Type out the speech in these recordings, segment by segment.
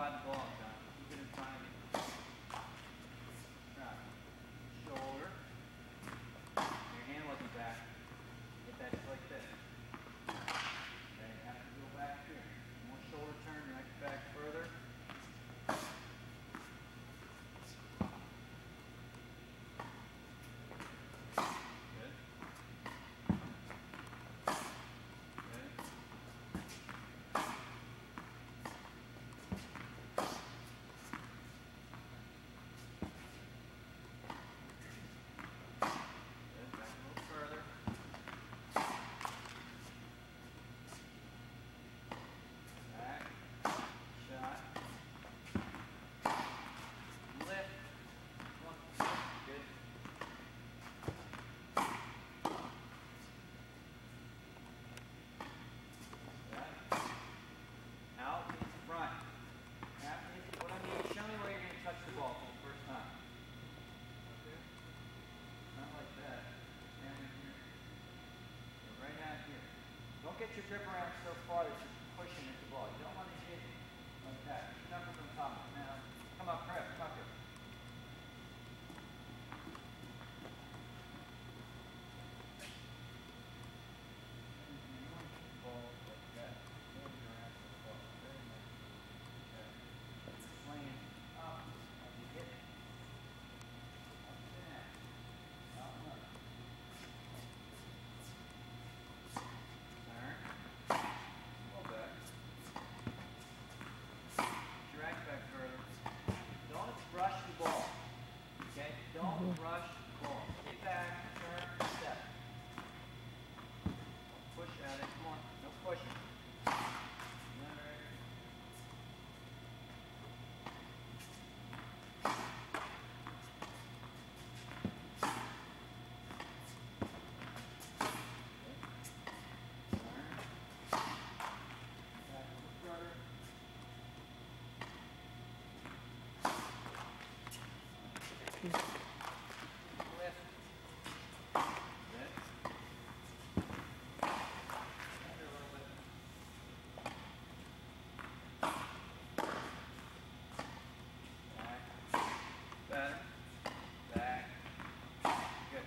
by the ball, John. Keep it in front of you. Now, shoulder. Your hand wasn't back. Get that just like this. Okay, you have to go back here. More shoulder turn, neck back further. Good. Good. Good. Back a little further. Back. Shot. Lift. Good. Out in front. What I mean, show me where you're going to touch the ball for the first time. Okay. Not like that. Stand in here. Go right out here. Don't get your grip around so far that you're pushing at the ball. You don't want to hit like that. Jump from the top. Now, come up, press, tucker. Back further. Don't rush the ball. Okay? Don't rush the ball. Get back, turn, step. Don't push at it. Come on. No pushing. Lift. Good. Under a little bit. Back. Better. Back. Good.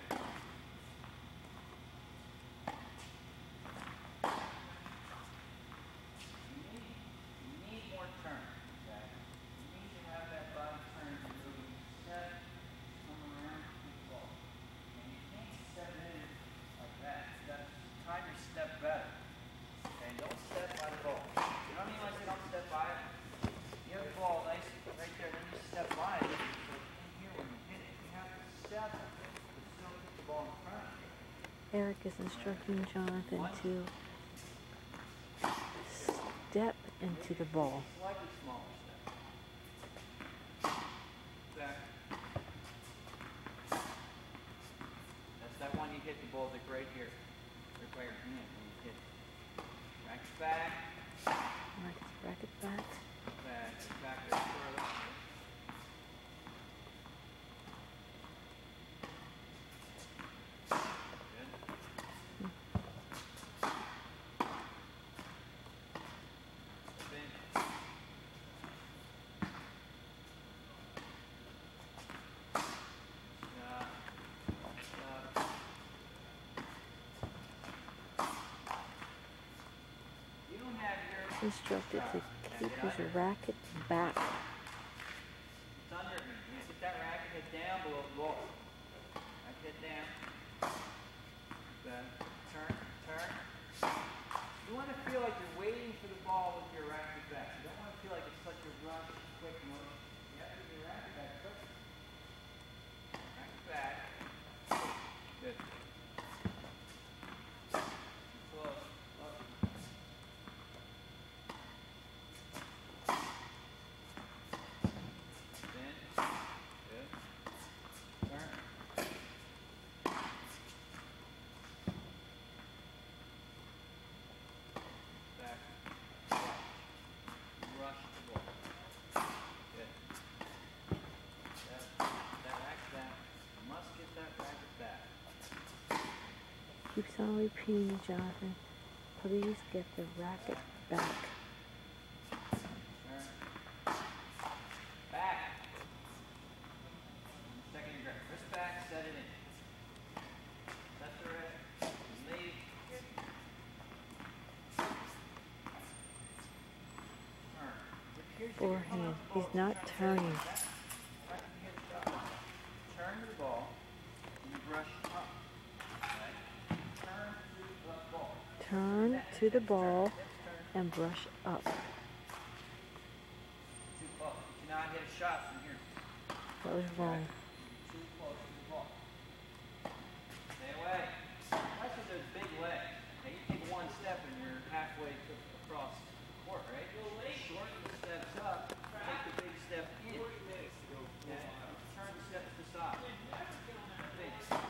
You need more turn. Okay? You need to have that body turn to really set. Come around the ball. And you can't step in like that. You got to time your step better. Okay, don't step by the ball. You know what I mean when I say don't step by it? You have the ball nice right there, then you step by it. So in here when you hit it, you have to step but still hit the ball in front of you. Eric is instructing Jonathan to step into the ball. Slightly smaller step. Back. That's that one you hit the ball like right here. Right by your hand when you hit it. Racket back. Racket back. Back. Back there further. Good. Spin. You don't have your Instructed to keep his racket back. It's under me. You sit that racket head down below the ball. Racket head down. Then turn, turn. You want to feel like you're waiting for the ball with your racket back. You don't want to feel like it's such a rush, quick motion. You have to get your racket back quick. Racket back. Good. Close. Close. Spin. Good. Turn. Back. Rush the ball. Good. That racket back. You must get that racket back. Keeps on repeating, Jonathan. Please get the racket back. Turn. forehand. He's not turning. Turn to the ball, and you brush up. Okay? Turn to the ball. Turn to the ball and brush up. Too close. You cannot hit a shot from here. That was wrong. Too close to the ball. Stay away. Especially those big legs. Now you take one step and you're halfway across the court, right? Shorten the steps up. Take the big step in. Okay? Turn the steps to the side. Big.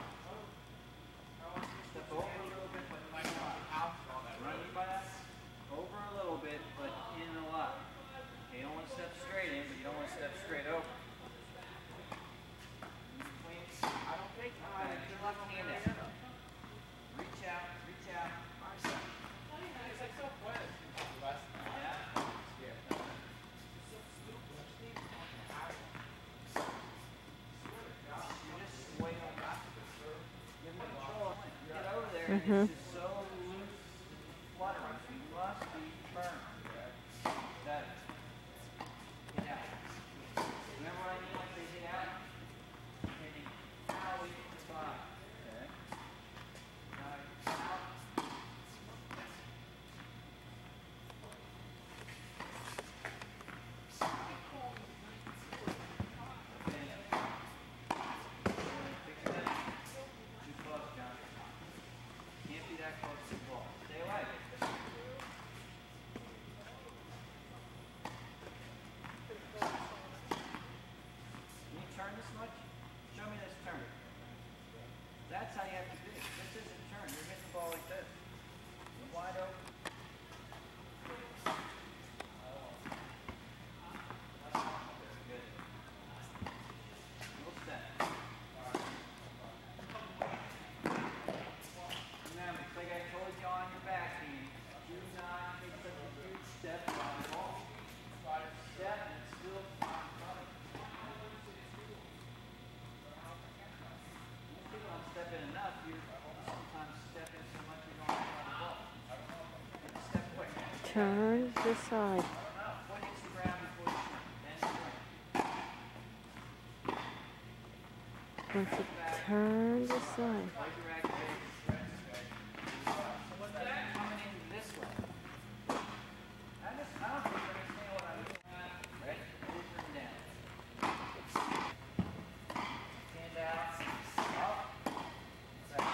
Step over a little bit, but not a lot. Run by that. Over a little bit, but in a lot. Okay, you don't want to step straight in, but you don't want to step straight over. Your left hand out. Reach out, reach out. Get over there and it's just so loose, fluttering. So you must be firm. Better. Get out. Remember what I mean when they get out? Hitting out to the side. Okay? Now out. Too close, John. Can't be that close to the ball. Stay away. Can you turn this much? Show me this turn. That's how you have to be. This isn't turn. You're hitting the ball like this. Wide open. Good. No step. Remember, it's like I told you on your back team, do not take such a huge step on the ball. Step and it's still not coming. Most people don't step in enough. You sometimes step in so much you're going on the ball. Step quick. Turn to the side. Foot hits the ground before you turn. Then swing. Once you turn to the side. Like your activation. Coming in this way. I don't think you understand what I mean. Right? Over and down. Hand out. Up. Right.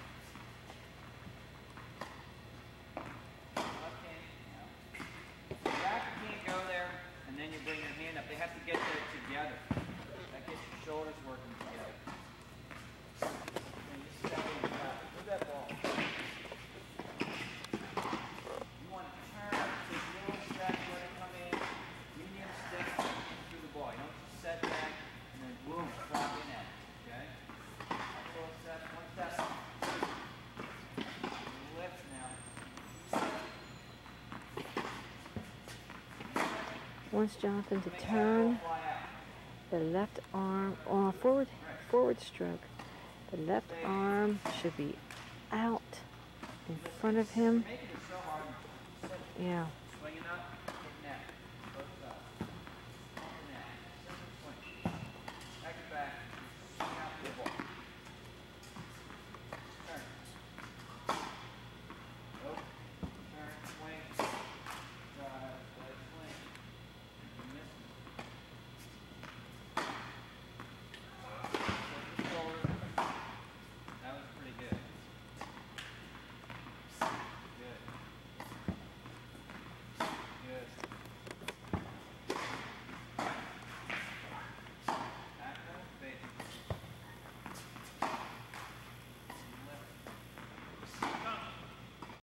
Left hand. The racket can't go there, and then you bring your hand up. They have to get there together. That gets your shoulders working together. And you step in and out. Move that ball. You want to turn, take little steps, let it come in. Medium steps in through the ball. You don't just set back and then boom, drop in at it. Okay? Couple of steps, one step. Lift now. Wants Jonathan to turn Fly out. the left arm on forward stroke. The left arm should be out in front of him. Making it so hard. Yeah. Swinging up.